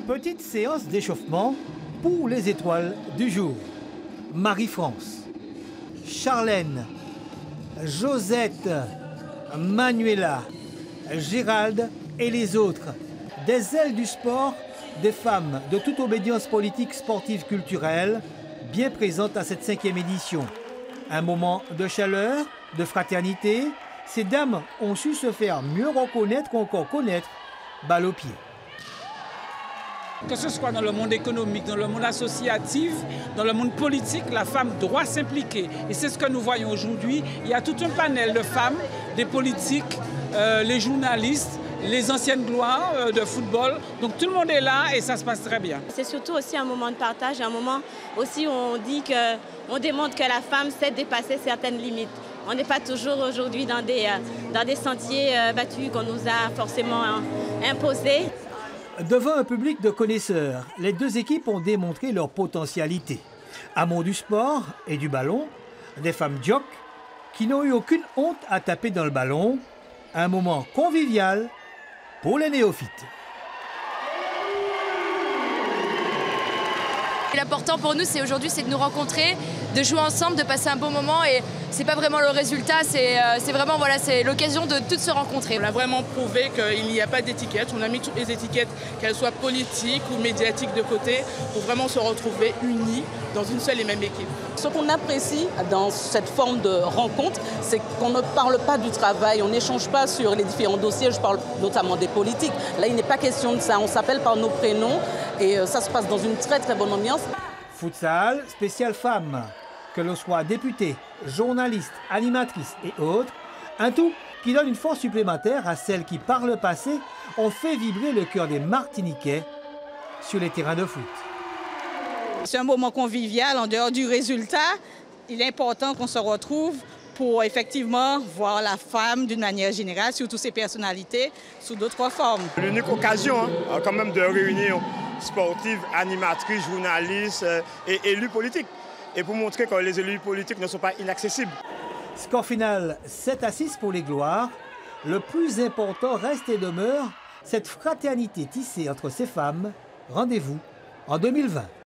Petite séance d'échauffement pour les étoiles du jour. Marie-France, Charlène, Josette, Manuela, Gérald et les autres. Des ailes du sport, des femmes de toute obédience politique, sportive, culturelle, bien présentes à cette 5e édition. Un moment de chaleur, de fraternité. Ces dames ont su se faire mieux reconnaître qu'encore connaître, balle au pied. Que ce soit dans le monde économique, dans le monde associatif, dans le monde politique, la femme doit s'impliquer. Et c'est ce que nous voyons aujourd'hui. Il y a tout un panel de femmes, des politiques, les journalistes, les anciennes gloires de football. Donc tout le monde est là et ça se passe très bien. C'est surtout aussi un moment de partage, un moment aussi où on dit on démontre que la femme sait dépasser certaines limites. On n'est pas toujours aujourd'hui dans des sentiers battus qu'on nous a forcément imposés. Devant un public de connaisseurs, les deux équipes ont démontré leur potentialité. Amour du sport et du ballon, des femmes jocks qui n'ont eu aucune honte à taper dans le ballon. Un moment convivial pour les néophytes. L'important pour nous, c'est aujourd'hui, c'est de nous rencontrer, de jouer ensemble, de passer un bon moment. Et c'est pas vraiment le résultat, c'est vraiment c'est l'occasion de toutes se rencontrer. On a vraiment prouvé qu'il n'y a pas d'étiquette. On a mis toutes les étiquettes, qu'elles soient politiques ou médiatiques, de côté, pour vraiment se retrouver unis dans une seule et même équipe. Ce qu'on apprécie dans cette forme de rencontre, c'est qu'on ne parle pas du travail, on n'échange pas sur les différents dossiers, je parle notamment des politiques. Là, il n'est pas question de ça, on s'appelle par nos prénoms et ça se passe dans une très très bonne ambiance. Futsal, spécial femmes. Que l'on soit député, journaliste, animatrice et autres, un tout qui donne une force supplémentaire à celles qui, par le passé, ont fait vibrer le cœur des Martiniquais sur les terrains de foot. C'est un moment convivial en dehors du résultat. Il est important qu'on se retrouve pour effectivement voir la femme d'une manière générale, surtout ses personnalités, sous d'autres formes. L'unique occasion quand même de réunir sportives, animatrices, journalistes et élus politiques. Et pour montrer que les élus politiques ne sont pas inaccessibles. Score final 7-6 pour les Gloires. Le plus important reste et demeure cette fraternité tissée entre ces femmes. Rendez-vous en 2020.